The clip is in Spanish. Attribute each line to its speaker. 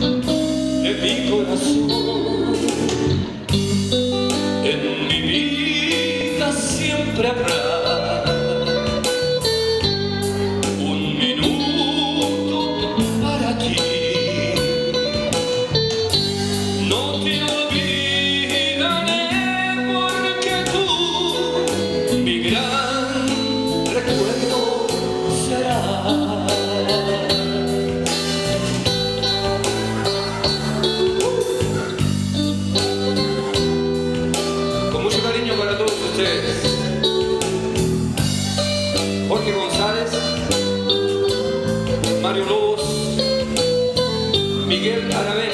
Speaker 1: de mi corazón. En mi vida siempre habrá un minuto para ti. No te olvidaré porque tú mi gran recuerdo serás. Para todos ustedes, Jorge González, Mario Lobos, Miguel Aravena.